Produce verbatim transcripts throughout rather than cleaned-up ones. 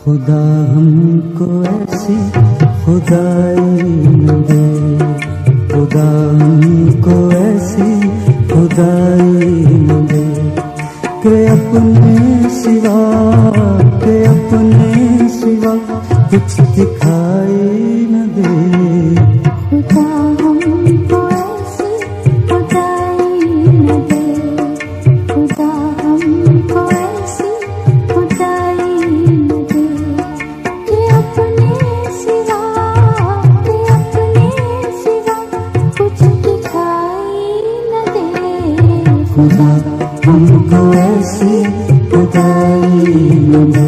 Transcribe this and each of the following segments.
खुदा हमको ऐसी खुदाई न दे, खुदा हमको ऐसी खुदाई न दे के अपने सिवा, के अपने सिवा कुछ दिखाई न दे। खुदा हमको ऐसी खुदाई न दे, खुदा हमको ऐसी खुदाई न दे कि अपने सिवा, कि अपने सिवा कुछ दिखाई न दे। खुदा हमको ऐसी खुदाई न दे।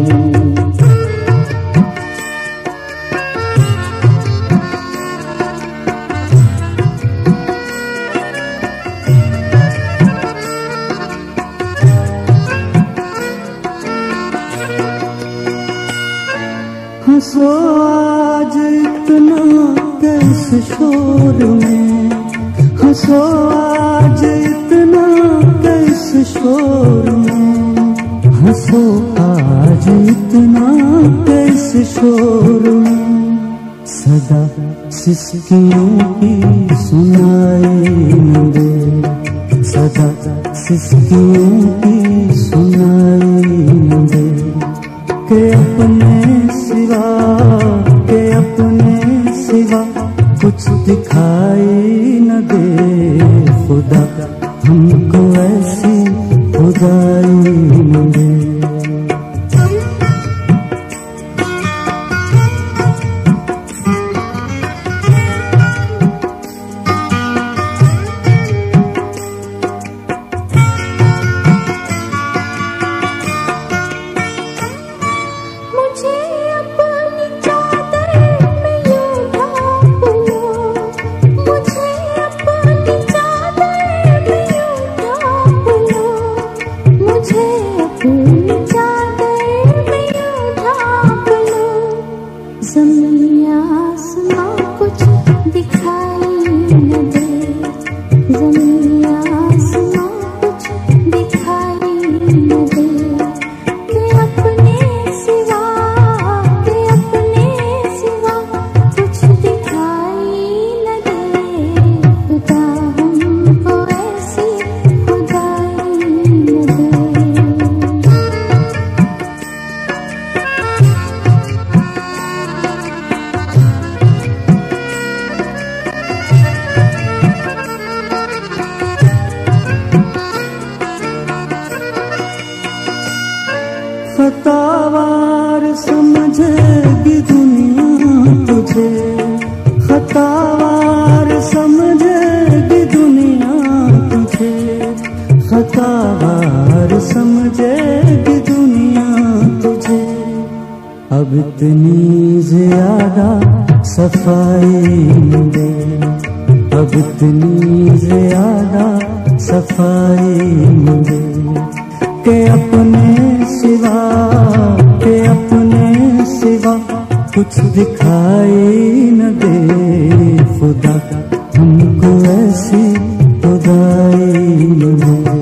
हंसो आज इतना कैस शोर में, हंसो आज इतना कैस शोर में, हंसो आज इतना कैस शोर में। सदा सिसकियों की सुनाई न दे, सदा सिसकियों की सुनाई न दे के अपने सिवा, के अपने सिवा कुछ दिखाई न दे। खुदा हमको ऐसी खुदाई न दे। खतावार समझेगी दुनिया तुझे, खतावार समझेगी दुनिया तुझे, खतावार समझेगी दुनिया तुझे। अब इतनी ज्यादा सफाई न दे, अब इतनी ज्यादा सफाई न दे के अपने सिवा, के अपने सिवा कुछ दिखाई न दे। खुदा हमको ऐसी खुदाई न दे।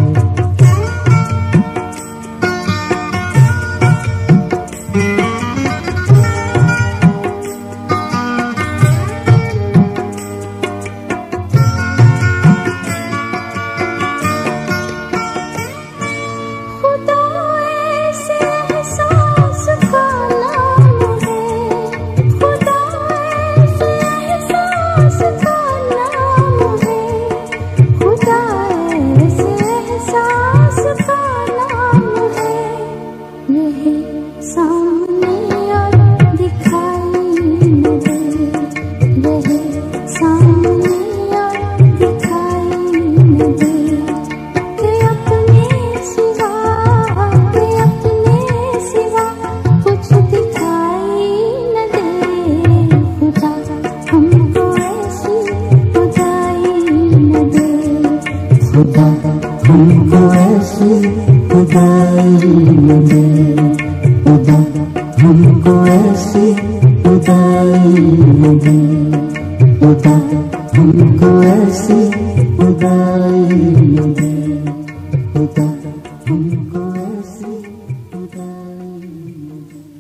खुदा हमको ऐसी खुदाई न दे, खुदा हमको ऐसी खुदाई न दे, खुदा हमको ऐसी खुदाई न दे, खुदा हमको ऐसी खुदाई न दे।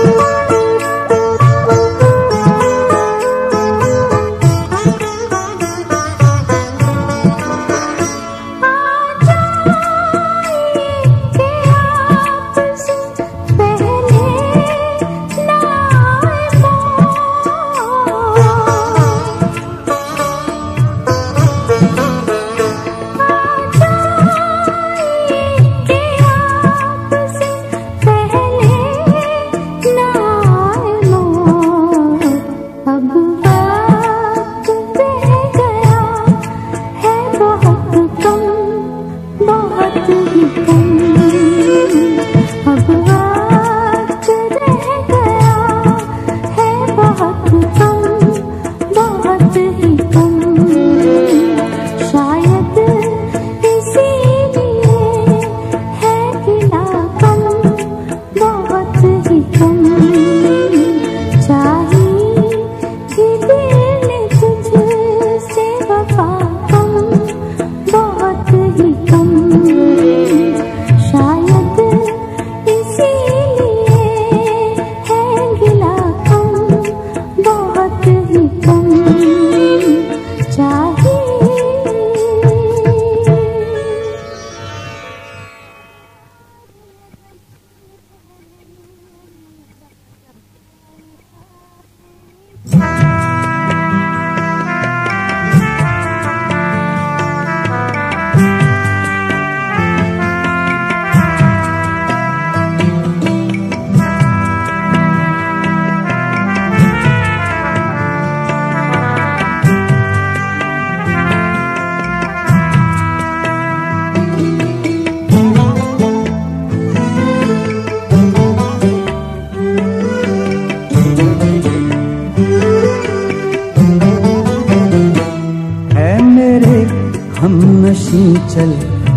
चल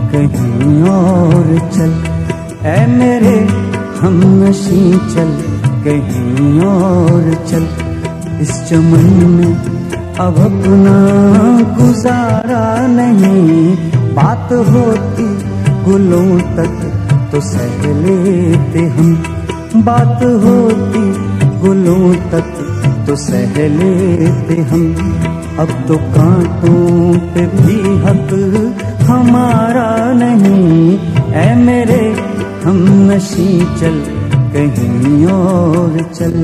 कहीं और चल, ऐ मेरे हमनशी चल कहीं और चल। इस चमन में अब अपना गुजारा नहीं, बात होती गुलों तक तो सह लेते हम, बात होती गुलों तक तो सह लेते हम। अब तो कांटों पे भी हक हमारा नहीं, ऐ मेरे हमनशी चल कहीं और चल।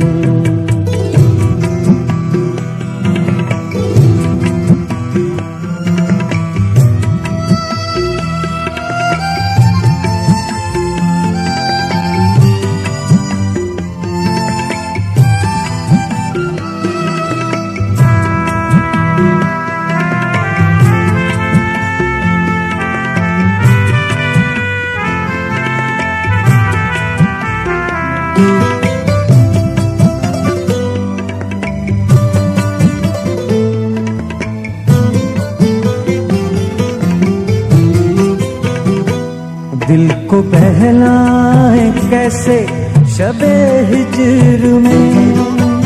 दिल को बहलाए कैसे शबे हिज्र में,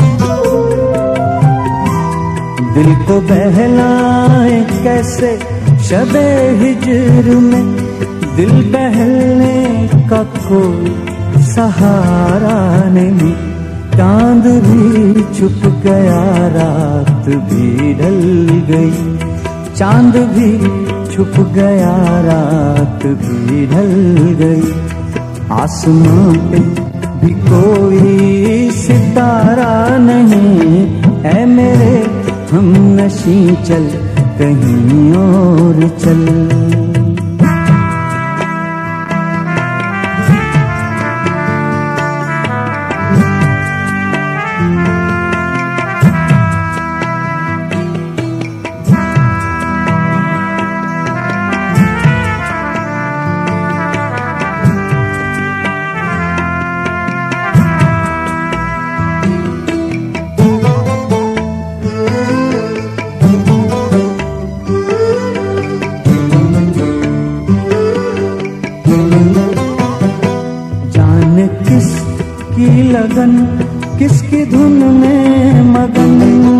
दिल को बहलाए कैसे शबे हिज्र में। दिल बहलने का कोई सहारा नहीं, चांद भी छुप गया रात भी ढल गई, चांद भी छुप गया रात भी ढल गई। आसमां पे भी कोई सितारा नहीं, ऐ मेरे हमनशी चल कहीं और चल। किसकी लगन किसकी धुन में मगन,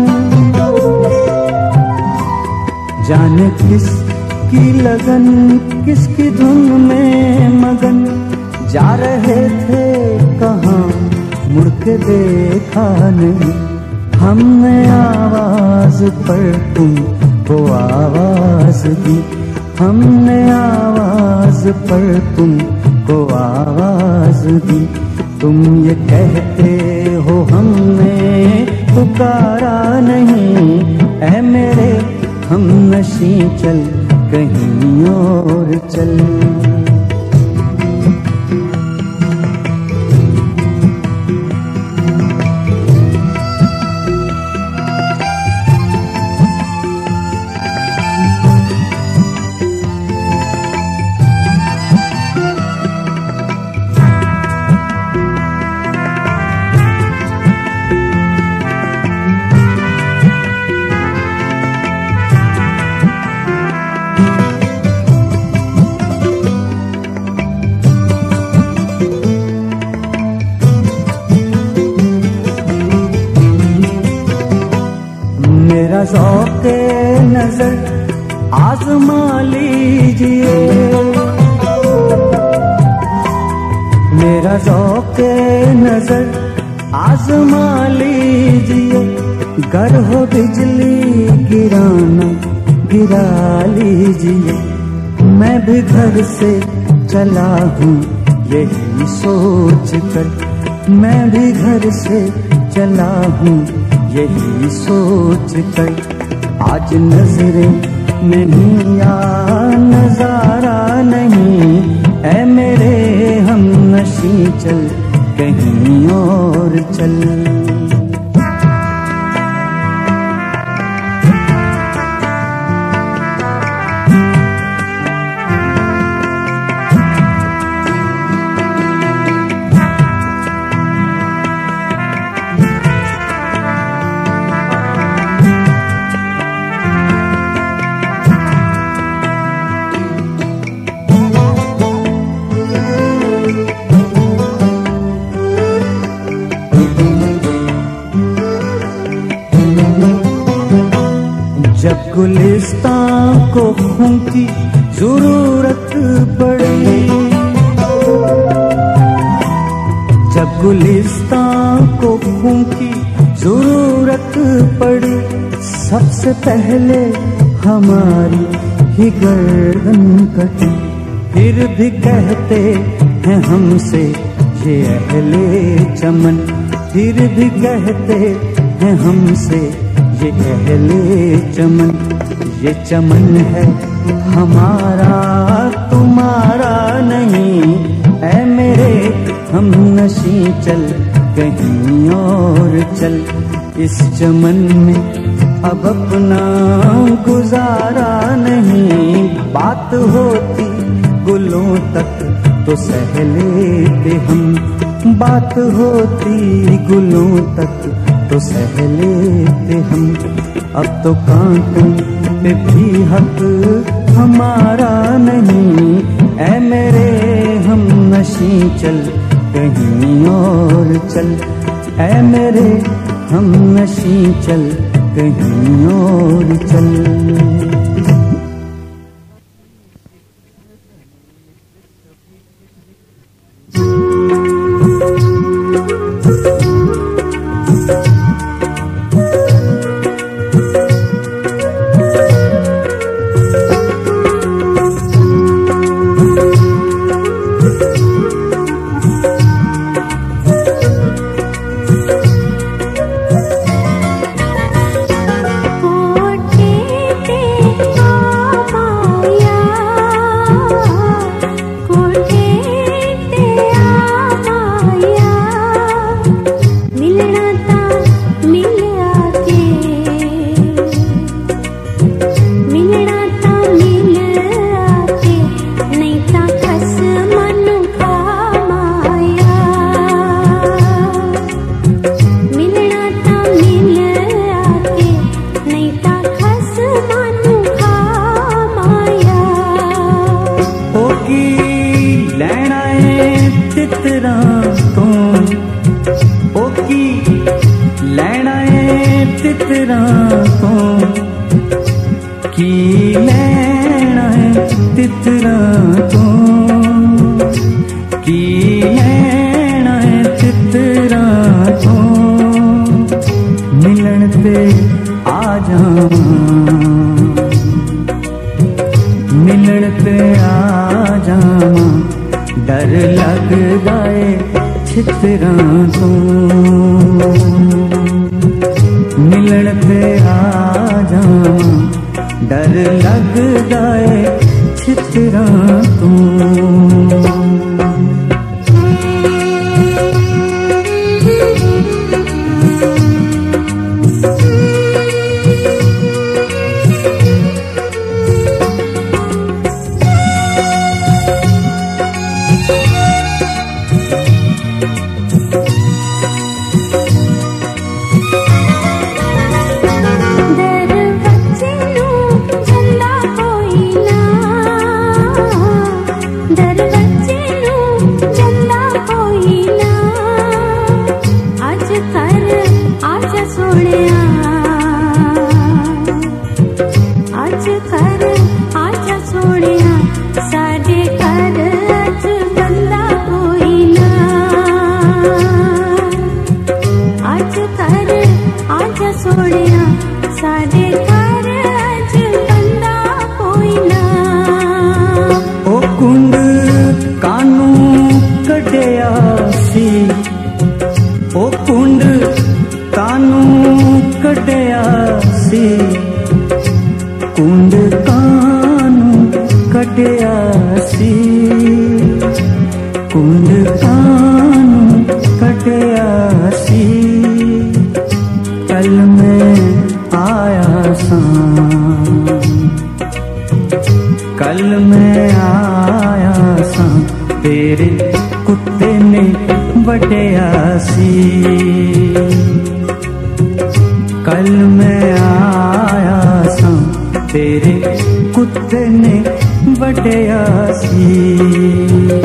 जाने किसकी लगन किसकी धुन में मगन। जा रहे थे कहाँ मुड़ के देखा नहीं। हमने आवाज पर तुमको आवाज दी, हमने आवाज पर तुमको आवाज दी। तुम ये कहते हो हमने पुकारा नहीं, ऐ मेरे हमनशी चल कहीं और चल। मेरा ज़ौक़े नजर आज़मा लीजिए, मेरा ज़ौक़े नजर आज़मा लीजिए। गर हो बिजली गिराना गिरा लीजिए। मैं भी घर से चला हूँ यही सोच कर, मैं भी घर से चला हूँ यही सोच कर। आज नजरें नहीं या नजारा नहीं, ऐ मेरे हमनशी चल कहीं और चल। जब गुलिस्तां को खून की जरूरत पड़ी, जब गुलिस्तां को खून की जरूरत पड़ी, सबसे पहले हमारी ही गर्दन कटी। फिर भी कहते हैं हमसे ये अहले चमन, फिर भी कहते हैं हमसे ये अहले चमन। ये चमन है हमारा तुम्हारा नहीं, ऐ मेरे हमनशी चल कहीं और चल। इस चमन में अब अपना गुजारा नहीं, बात होती गुलों तक तो सह लेते हम, बात होती गुलों तक तो सह लेते हम। अब तो कांटों पे भी हक हमारा नहीं, ऐ मेरे हमनशी चल कहीं और चल, ऐ मेरे हमनशी चल कहीं और चल। की नैना चित छितरा तो मिलन ते आ जावां, मिलन ते आ जावां, डर लगदा ए छितरा तो मिलन ते आ जावां, डर लगदा ए छितरा तो। कुंड कानू कटिया सी, कुंड कानू कटिया सी, कल मैं आया सा, कल मैं आया सा, तेरे कुत्ते ने बटिया सी, कल मैं आया सा, तेरे कुत्ते ने बटिया सी।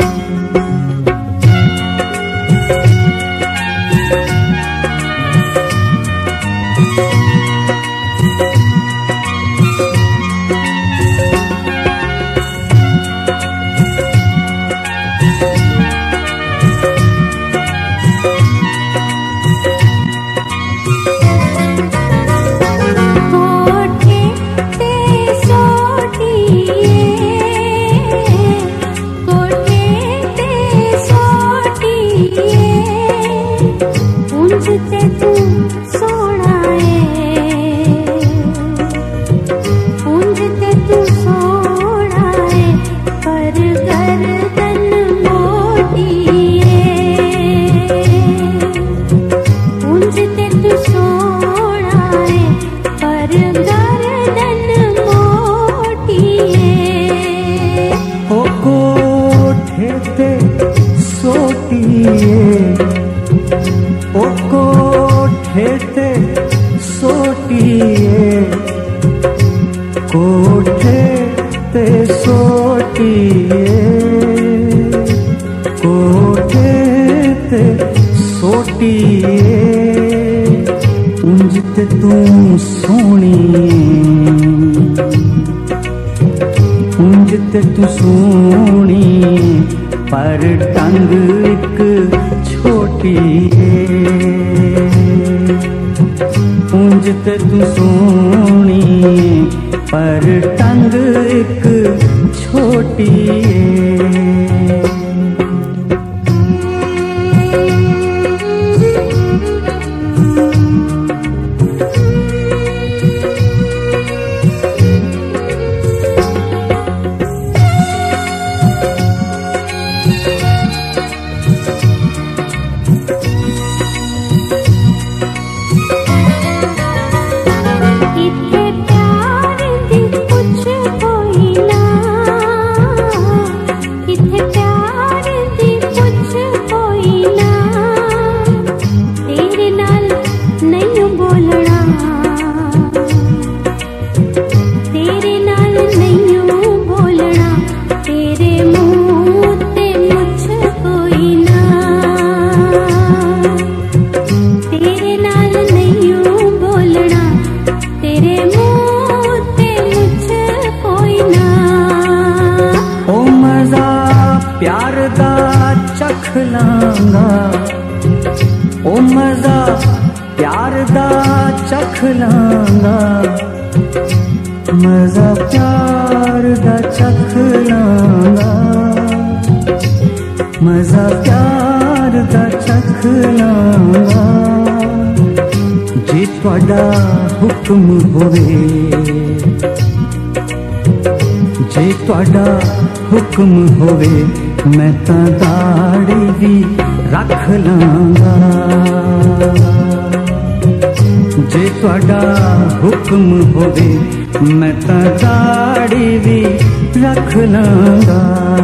ओ कोठे ते सोटिए, कोठे ते सोटिए, कोठे ते सोटिए, उंज ते तू सोहणीए, उंज ते तू सोहणीए, पर टंग एक छोटी है, उंज ते तू सोहणी पर टंग एक छोटी है। इतने प्यार दी कुछ कोई ना, ओ मजा प्यार दा चख लांगा, मजा प्यार दा चख लांगा, मजा प्यार दा चख लांगा। जे तुहाडा हुक्म होवे, जे तुहाडा हुक्म होवे, मैं तां दाड़ी भी रख लांगा। जे तुहाडा हुक्म होवे, मैं तां दाड़ी भी रख लांगा।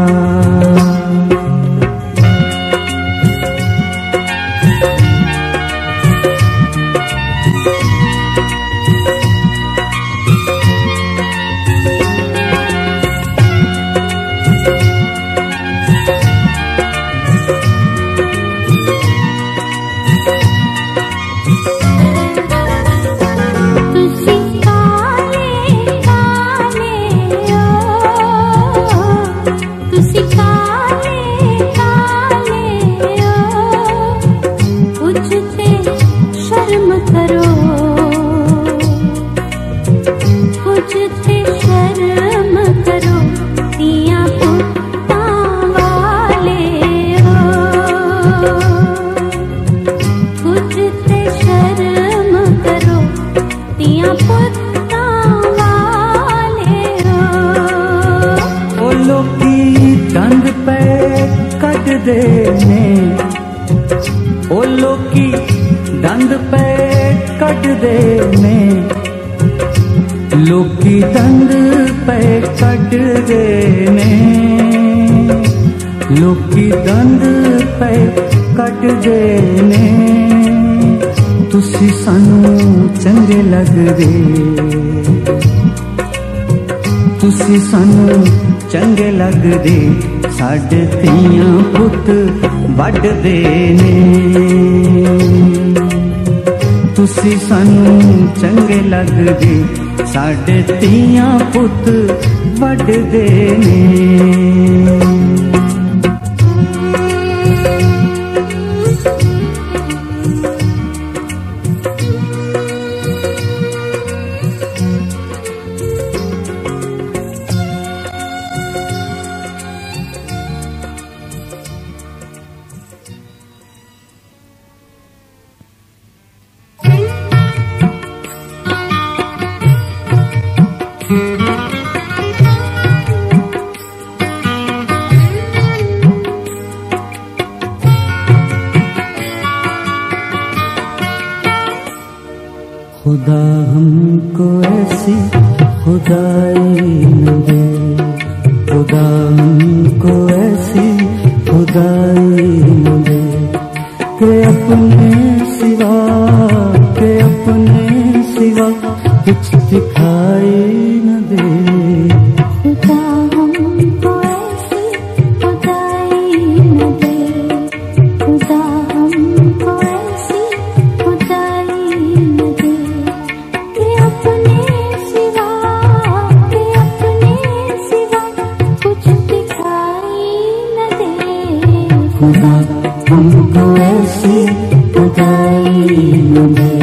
ओ लोकी दंद पे कट दे ने, लोकी दंद पे कट दे ने, लोकी दंद पे कट दे ने। तुसी सानू चंगे लगदे, तुसी सानू चंगे लगदे, साडे धीआं पुत वड्डदे ने। तुसी सानू चंगे लगदे, साडे धीआं पुत वड्डदे ने। खुदा हमको ऐसी खुदाई न दे, खुदा हमको ऐसी खुदाई न दे, के अपने सिवा, के अपने सिवा कुछ दिखाई न दे। खुदा हमको ऐसी खुदाई न दे, खुदा हमको ऐसी खुदाई न दे, के अपने सिवा, के अपने सिवा कुछ दिखाई न दे। खुदा हमको ऐसी खुदाई न दे।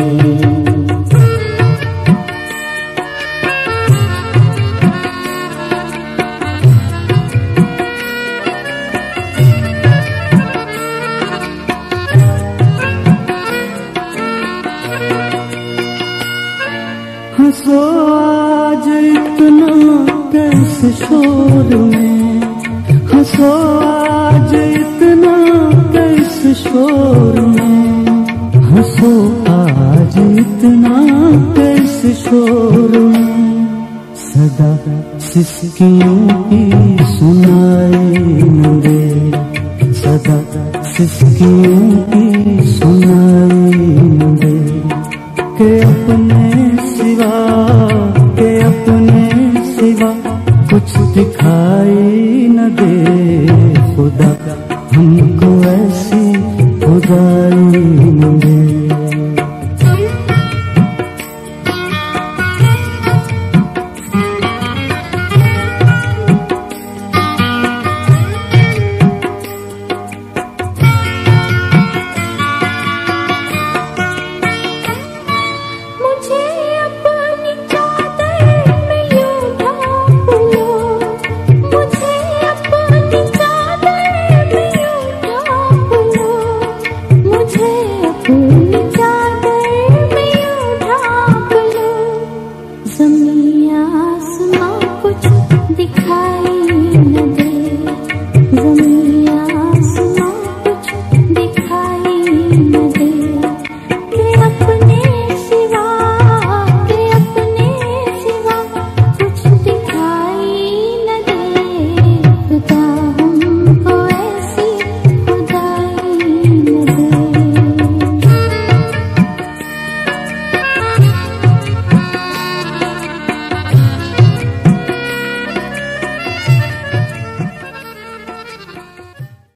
हंसो आज इतना कैसे शोर में, हंसो आज इतना कैसे शोर में, हंसो आज इतना कैसे शोर में। सदा सिसकियों की सुनाई न दे, सदा सिसकियों की सुनाई न दे, के अपने सिवा, के अपने सिवा कुछ दिखाई न दे। खुदा हमको ऐसी खुदाई न दे।